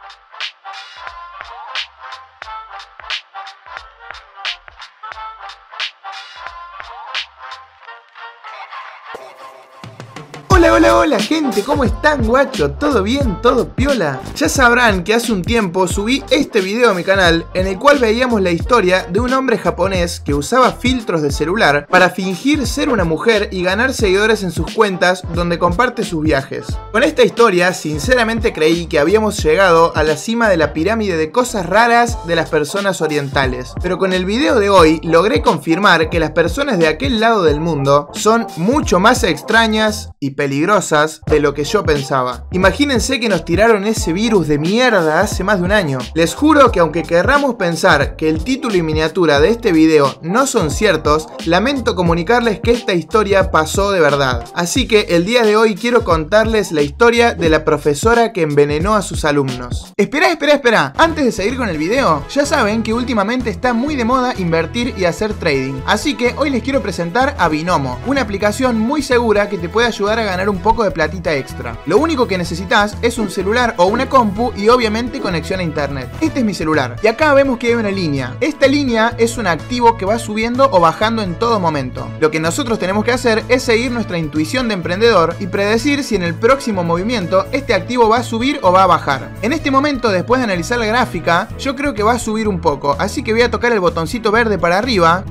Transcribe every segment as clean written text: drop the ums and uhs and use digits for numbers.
Hola, hola, hola gente, ¿cómo están, guacho? ¿Todo bien? ¿Todo piola? Ya sabrán que hace un tiempo subí este video a mi canal en el cual veíamos la historia de un hombre japonés que usaba filtros de celular para fingir ser una mujer y ganar seguidores en sus cuentas donde comparte sus viajes. Con esta historia, sinceramente creí que habíamos llegado a la cima de la pirámide de cosas raras de las personas orientales. Pero con el video de hoy logré confirmar que las personas de aquel lado del mundo son mucho más extrañas y peligrosas de lo que yo pensaba. Imagínense que nos tiraron ese virus de mierda hace más de un año. Les juro que aunque querramos pensar que el título y miniatura de este video no son ciertos, lamento comunicarles que esta historia pasó de verdad. Así que el día de hoy quiero contarles la historia de la profesora que envenenó a sus alumnos. Espera. Antes de seguir con el video, ya saben que últimamente está muy de moda invertir y hacer trading. Así que hoy les quiero presentar a Binomo, una aplicación muy segura que te puede ayudar a ganar un poco de platita extra. Lo único que necesitas es un celular o una compu y obviamente conexión a internet. Este es mi celular y acá vemos que hay una línea. Esta línea es un activo que va subiendo o bajando en todo momento. Lo que nosotros tenemos que hacer es seguir nuestra intuición de emprendedor y predecir si en el próximo movimiento este activo va a subir o va a bajar. En este momento, después de analizar la gráfica, yo creo que va a subir un poco, así que voy a tocar el botoncito verde para arriba.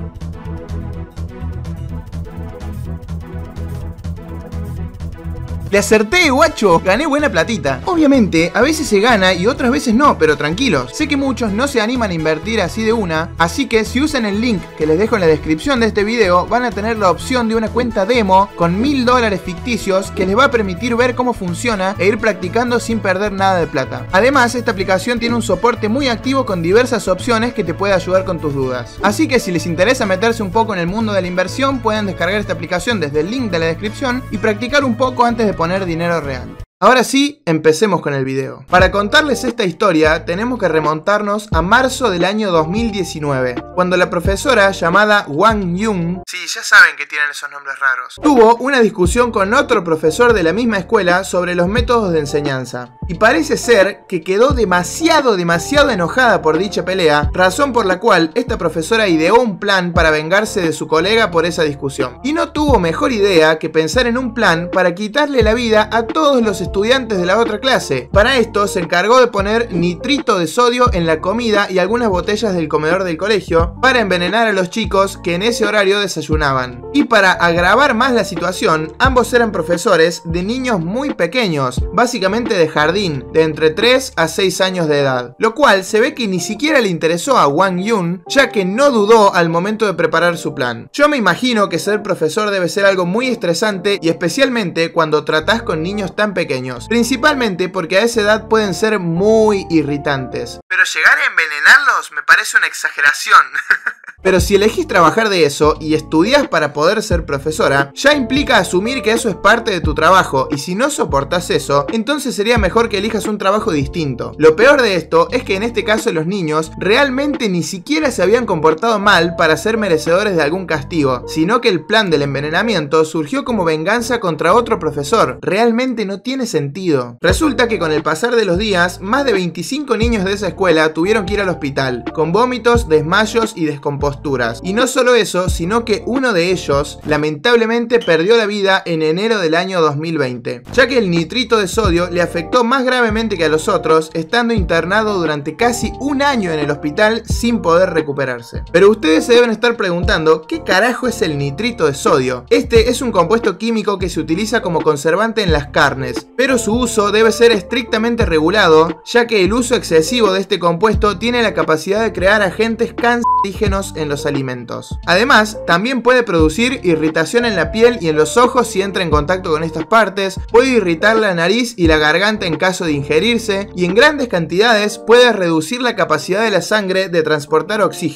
¡Le acerté, guacho! Gané buena platita. Obviamente, a veces se gana y otras veces no, pero tranquilos. Sé que muchos no se animan a invertir así de una, así que si usan el link que les dejo en la descripción de este video, van a tener la opción de una cuenta demo con $1000 ficticios que les va a permitir ver cómo funciona e ir practicando sin perder nada de plata. Además, esta aplicación tiene un soporte muy activo con diversas opciones que te puede ayudar con tus dudas. Así que si les interesa meterse un poco en el mundo de la inversión, pueden descargar esta aplicación desde el link de la descripción y practicar un poco antes de poner dinero real. Ahora sí, empecemos con el video. Para contarles esta historia, tenemos que remontarnos a marzo del año 2019, cuando la profesora llamada Wang Yun, sí, ya saben que tienen esos nombres raros, tuvo una discusión con otro profesor de la misma escuela sobre los métodos de enseñanza. Y parece ser que quedó demasiado enojada por dicha pelea, razón por la cual esta profesora ideó un plan para vengarse de su colega por esa discusión. Y no tuvo mejor idea que pensar en un plan para quitarle la vida a todos los estudiantes de la otra clase. Para esto se encargó de poner nitrito de sodio en la comida y algunas botellas del comedor del colegio para envenenar a los chicos que en ese horario desayunaban. Y para agravar más la situación, ambos eran profesores de niños muy pequeños, básicamente de jardín, de entre 3 a 6 años de edad, lo cual se ve que ni siquiera le interesó a Wang Yun, ya que no dudó al momento de preparar su plan. Yo me imagino que ser profesor debe ser algo muy estresante y especialmente cuando tratás con niños tan pequeños, principalmente porque a esa edad pueden ser muy irritantes. Pero llegar a envenenarlos me parece una exageración. Pero si elegís trabajar de eso y estudiás para poder ser profesora, ya implica asumir que eso es parte de tu trabajo, y si no soportás eso, entonces sería mejor que elijas un trabajo distinto. Lo peor de esto es que en este caso los niños realmente ni siquiera se habían comportado mal para ser merecedores de algún castigo, sino que el plan del envenenamiento surgió como venganza contra otro profesor. Realmente no tiene sentido. Resulta que con el pasar de los días, más de 25 niños de esa escuela tuvieron que ir al hospital, con vómitos, desmayos y descomposturas. Y no solo eso, sino que uno de ellos lamentablemente perdió la vida en enero del año 2020, ya que el nitrito de sodio le afectó más gravemente que a los otros, estando internado durante casi un año en el hospital sin poder recuperarse. Pero ustedes se deben estar preguntando, ¿qué carajo es el nitrito de sodio? Este es un compuesto químico que se utiliza como conservante en las carnes, pero su uso debe ser estrictamente regulado, ya que el uso excesivo de este compuesto tiene la capacidad de crear agentes cancerígenos en los alimentos. Además, también puede producir irritación en la piel y en los ojos si entra en contacto con estas partes, puede irritar la nariz y la garganta en caso de ingerirse, y en grandes cantidades puede reducir la capacidad de la sangre de transportar oxígeno.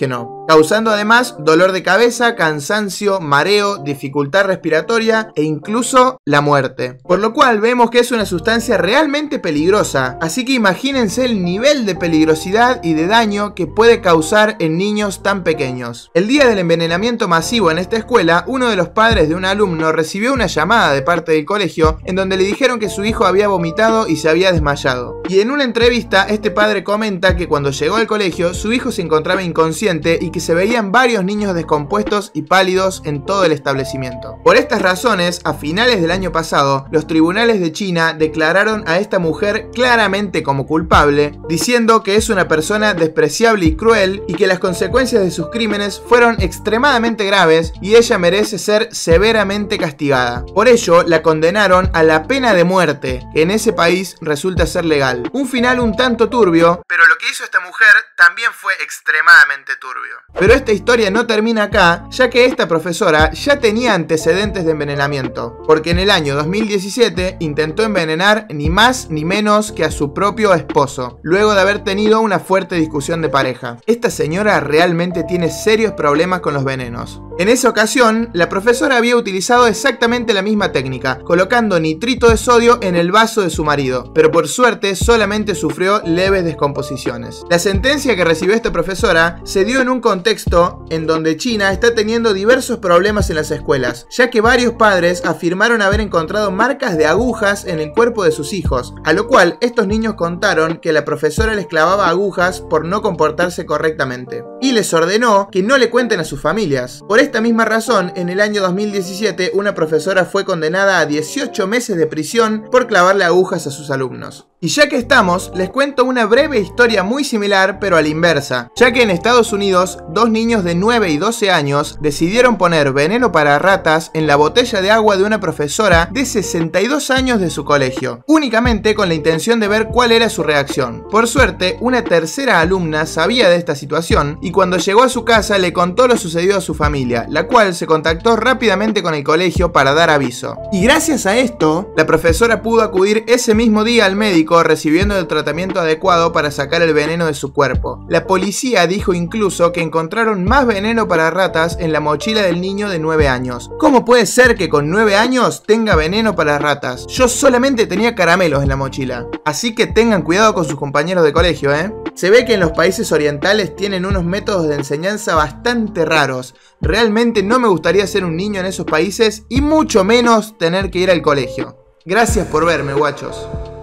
causando además dolor de cabeza, cansancio, mareo, dificultad respiratoria e incluso la muerte. Por lo cual vemos que es una sustancia realmente peligrosa, así que imagínense el nivel de peligrosidad y de daño que puede causar en niños tan pequeños. El día del envenenamiento masivo en esta escuela, uno de los padres de un alumno recibió una llamada de parte del colegio en donde le dijeron que su hijo había vomitado y se había desmayado. Y en una entrevista, este padre comenta que cuando llegó al colegio, su hijo se encontraba inconsciente y que se veían varios niños descompuestos y pálidos en todo el establecimiento. Por estas razones, a finales del año pasado, los tribunales de China declararon a esta mujer claramente como culpable, diciendo que es una persona despreciable y cruel y que las consecuencias de sus crímenes fueron extremadamente graves y ella merece ser severamente castigada. Por ello, la condenaron a la pena de muerte, que en ese país resulta ser legal. Un final un tanto turbio, pero lo que hizo esta mujer también fue extremadamente turbio. Pero esta historia no termina acá, ya que esta profesora ya tenía antecedentes de envenenamiento, porque en el año 2017 intentó envenenar ni más ni menos que a su propio esposo, luego de haber tenido una fuerte discusión de pareja. Esta señora realmente tiene serios problemas con los venenos. En esa ocasión, la profesora había utilizado exactamente la misma técnica, colocando nitrito de sodio en el vaso de su marido, pero por suerte solamente sufrió leves descomposiciones. La sentencia que recibió esta profesora se dio en un contexto en donde China está teniendo diversos problemas en las escuelas, ya que varios padres afirmaron haber encontrado marcas de agujas en el cuerpo de sus hijos, a lo cual estos niños contaron que la profesora les clavaba agujas por no comportarse correctamente, y les ordenó que no le cuenten a sus familias. Por esta misma razón, en el año 2017, una profesora fue condenada a 18 meses de prisión por clavarle agujas a sus alumnos. Y ya que estamos, les cuento una breve historia muy similar, pero a la inversa, ya que en Estados Unidos, dos niños de 9 y 12 años decidieron poner veneno para ratas en la botella de agua de una profesora de 62 años de su colegio, únicamente con la intención de ver cuál era su reacción. Por suerte, una tercera alumna sabía de esta situación y cuando llegó a su casa le contó lo sucedido a su familia, la cual se contactó rápidamente con el colegio para dar aviso. Y gracias a esto, la profesora pudo acudir ese mismo día al médico recibiendo el tratamiento adecuado para sacar el veneno de su cuerpo. La policía dijo incluso que encontraron más veneno para ratas en la mochila del niño de 9 años. ¿Cómo puede ser que con 9 años tenga veneno para ratas? Yo solamente tenía caramelos en la mochila. Así que tengan cuidado con sus compañeros de colegio, ¿eh? Se ve que en los países orientales tienen unos métodos de enseñanza bastante raros. Realmente no me gustaría ser un niño en esos países y mucho menos tener que ir al colegio. Gracias por verme, guachos.